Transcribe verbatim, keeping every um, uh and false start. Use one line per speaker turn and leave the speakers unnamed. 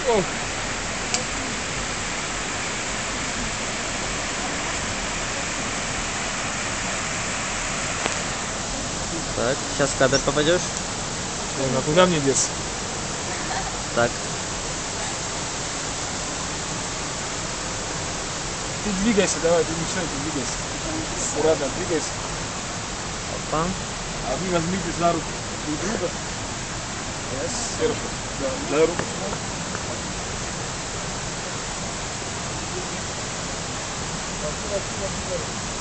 O.
Tak, siaskader powiedziałeś?
No, tu na mnie jest.
Tak.
Ты двигайся, давай, ты ничего, ты двигайся. Аккуратно, двигайся.
Opa.
А вы возьмите за руку друг друга. Yes. Сверху. Да, дай руку сюда. Сюда, сюда, сюда.